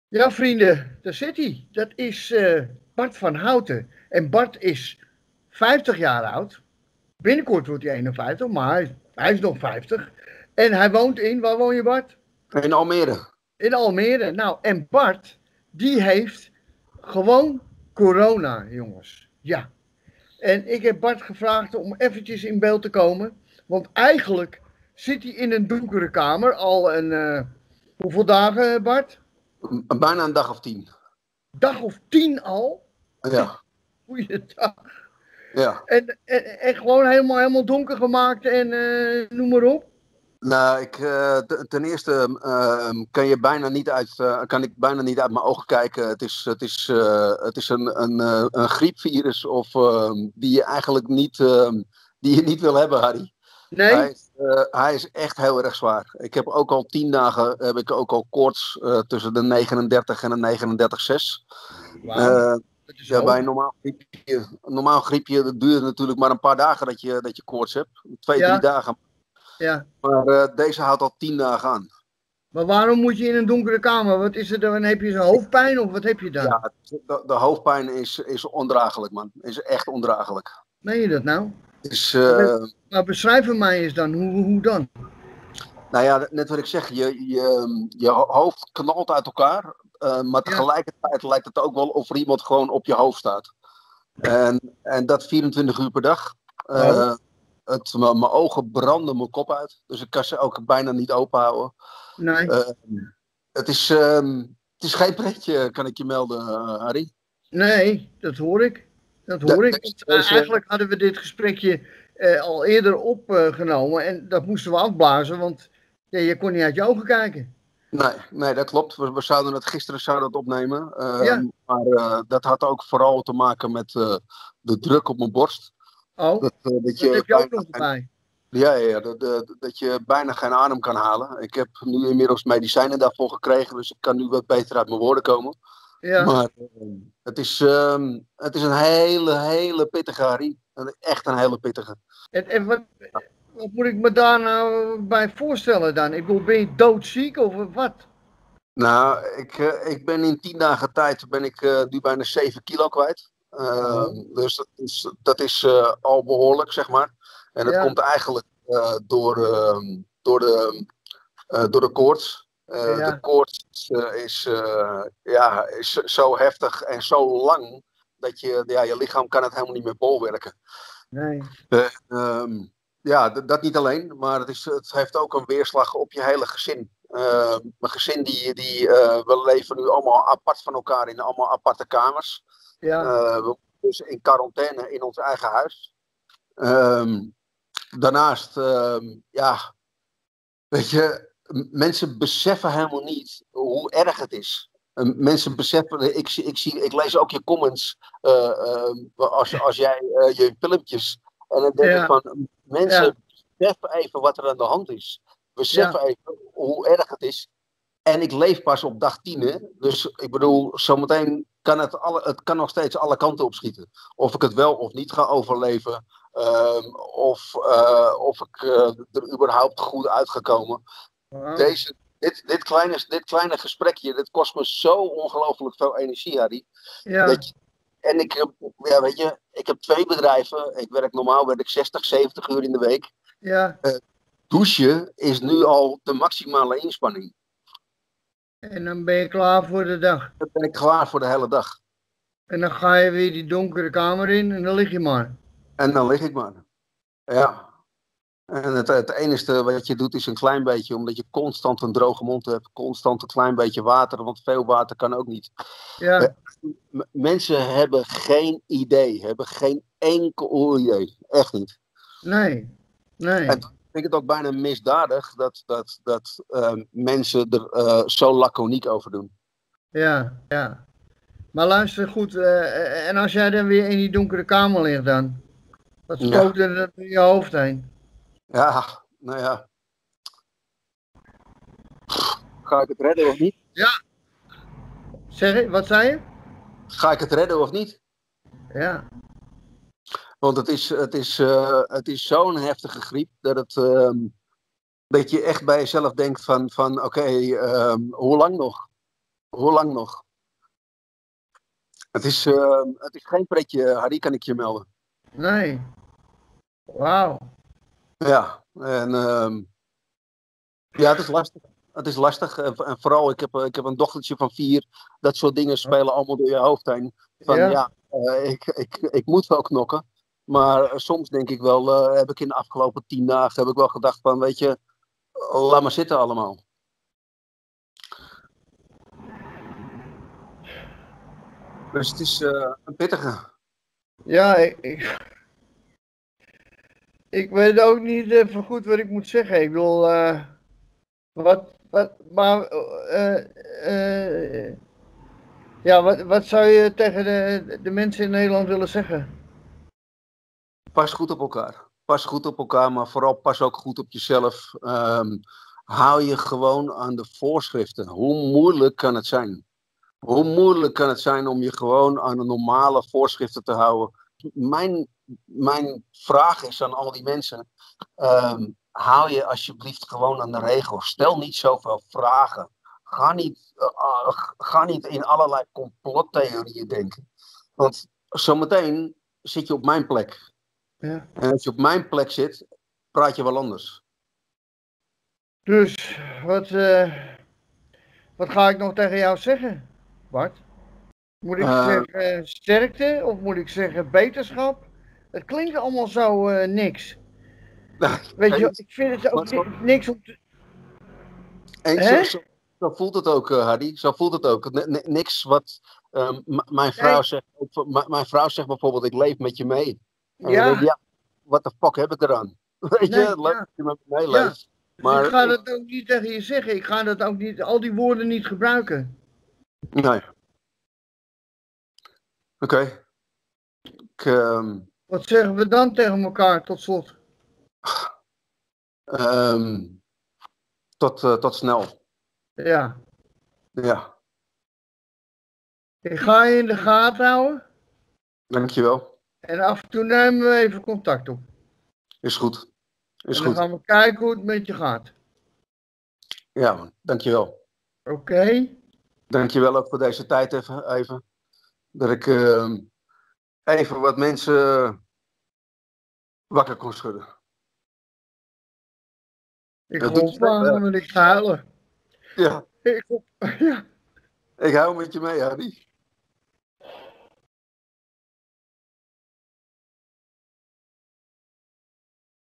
Ja, vrienden, daar zit hij. Dat is Bart van Houten. En Bart is 50 jaar oud. Binnenkort wordt hij 51, maar hij is nog 50. En hij woont waar woon je, Bart? In Almere. In Almere. Nou, en Bart, die heeft gewoon corona, jongens. Ja. En ik heb Bart gevraagd om eventjes in beeld te komen. Want eigenlijk zit hij in een donkere kamer al hoeveel dagen, Bart? Bijna een dag of 10. Dag of 10 al? Ja, Goeiedag. ja. En gewoon helemaal donker gemaakt en noem maar op. Nou, ten eerste kan ik bijna niet uit mijn ogen kijken. Het is een griepvirus die je eigenlijk niet, die je niet wil hebben, Harry. Nee? Hij is echt heel erg zwaar. Ik heb ook al 10 dagen koorts tussen de 39 en de 39,6. Wauw, Uh, dat is ja, bij hoog. een normaal griepje dat duurt natuurlijk maar een paar dagen dat je koorts hebt. 2, 3 Ja, dagen. ja. Maar deze houdt al 10 dagen aan. Maar waarom moet je in een donkere kamer? Wat is er dan? Heb je zo'n hoofdpijn of wat heb je dan? Ja, de hoofdpijn is ondraaglijk, man. Is echt ondraaglijk. Meen je dat nou? Dus, Maar beschrijf het mij eens dan. Hoe dan? nou ja, net wat ik zeg, je hoofd knalt uit elkaar. Maar Ja. tegelijkertijd lijkt het ook wel of er iemand gewoon op je hoofd staat. En dat 24 uur per dag. Oh, Mijn ogen branden mijn kop uit. Dus ik kan ze ook bijna niet open houden. nee. Uh, het is geen pretje, kan ik je melden, Harry. Nee, dat hoor ik. Dat hoor ik. Want, eigenlijk hadden we dit gesprekje al eerder opgenomen en dat moesten we afblazen, want ja, je kon niet uit je ogen kijken. Nee, dat klopt. We zouden het gisteren opnemen. Ja. Maar dat had ook vooral te maken met de druk op mijn borst. Oh, Dat dat je heb je ook nog erbij. dat je bijna geen adem kan halen. Ik heb nu inmiddels medicijnen daarvoor gekregen, dus ik kan nu wat beter uit mijn woorden komen. Ja. Maar het is een hele pittige, Harry. Echt een hele pittige. En wat moet ik me daar nou bij voorstellen dan? Ik bedoel, ben je doodziek of wat? Nou, ik ben in 10 dagen tijd nu bijna 7 kilo kwijt. Oh. Dus dat is al behoorlijk, zeg maar. En dat Ja, komt eigenlijk door de koorts. De ja, koorts is zo heftig en zo lang dat je lichaam kan het helemaal niet meer bolwerken. nee. Ja, dat niet alleen, maar het heeft ook een weerslag op je hele gezin. Mijn gezin, we leven nu allemaal apart van elkaar in allemaal aparte kamers. Ja, We zijn dus in quarantaine in ons eigen huis. Daarnaast, ja, weet je, mensen beseffen helemaal niet hoe erg het is. Mensen beseffen, ik lees ook je comments als jij je filmpjes. En dan denk ik ja, van, ja, mensen beseffen even wat er aan de hand is. ja. Beseffen even hoe erg het is. En ik leef pas op dag 10, hè? Dus ik bedoel, zometeen kan het kan nog steeds alle kanten opschieten. Of ik het wel of niet ga overleven. Of ik er überhaupt goed uit ga komen. Oh. Dit kleine gesprekje, dit kost me zo ongelooflijk veel energie, Harry. Ja, Dat je, en weet je, ik heb 2 bedrijven. Normaal werk ik 60, 70 uur in de week. ja. Douchen is nu al de maximale inspanning. En dan ben je klaar voor de dag. Dan ben ik klaar voor de hele dag. En dan ga je weer die donkere kamer in en dan lig je maar. En dan lig ik maar. Ja. En het enige wat je doet is een klein beetje, omdat je constant een droge mond hebt, constant een klein beetje water, want veel water kan ook niet. Ja, Mensen hebben geen idee, hebben geen enkel idee. Echt niet. nee, En nee. dan vind ik het ook bijna misdadig dat mensen er zo laconiek over doen. Ja, ja. Maar luister goed, en als jij dan weer in die donkere kamer ligt dan? Wat Ja, spookt er dan in je hoofd heen? ja, nou ja. Ga ik het redden of niet? Ja. Zeg je, wat zei je? Ga ik het redden of niet? Ja, Want het is zo'n heftige griep dat je echt bij jezelf denkt van oké, hoe lang nog? Hoe lang nog? Het is geen pretje, Harry, kan ik je melden. Nee. Wauw. Ja, en ja, het is lastig. Het is lastig. En vooral, ik heb een dochtertje van 4. Dat soort dingen spelen allemaal door je hoofd heen. Van Ja. ja, ik moet wel knokken. Maar soms denk ik wel, heb ik in de afgelopen 10 dagen heb ik wel gedacht van, weet je, laat maar zitten allemaal. Dus het is een pittige. Ja, ik weet ook niet even goed wat ik moet zeggen. Ik bedoel, maar, ja, wat zou je tegen de mensen in Nederland willen zeggen? Pas goed op elkaar. Pas goed op elkaar, maar vooral pas ook goed op jezelf. Hou je gewoon aan de voorschriften. Hoe moeilijk kan het zijn? Hoe moeilijk kan het zijn om je gewoon aan de normale voorschriften te houden? Mijn vraag is aan al die mensen: hou je alsjeblieft gewoon aan de regels. Stel niet zoveel vragen. Ga niet in allerlei complottheorieën denken. Want zometeen zit je op mijn plek. Ja. En als je op mijn plek zit, praat je wel anders. Dus, wat ga ik nog tegen jou zeggen, Bart? Moet ik Uh, zeggen sterkte of moet ik zeggen beterschap? Het klinkt allemaal zo niks. Weet je, ik vind het ook niks om te... En Hè? zo voelt het ook, Hardy. Zo voelt het ook. Niks wat mijn vrouw Nee, zegt. Mijn vrouw zegt bijvoorbeeld: ik leef met je mee. En dan denk ik: ja, ja, wat de fuck heb ik eraan? Weet je, nee, leuk ja, dat je met me ja. meeleeft. Dus ik Maar ga dat ook niet tegen je zeggen. Ik ga dat ook niet, al die woorden niet gebruiken. nee, oké. Ik, Wat zeggen we dan tegen elkaar tot slot? ehm, tot snel. Ja, Ja, ik ga je in de gaten houden dankjewel. en af en toe nemen we even contact op. Is goed. Is En dan goed. gaan we kijken hoe het met je gaat. Ja, man. Dankjewel. Oké? Dankjewel ook voor deze tijd even. Dat ik even wat mensen wakker kon schudden. Ik Dat ga doet je ophangen, want ik ga huilen. Ja, Ja. ik hou met je mee, Harry.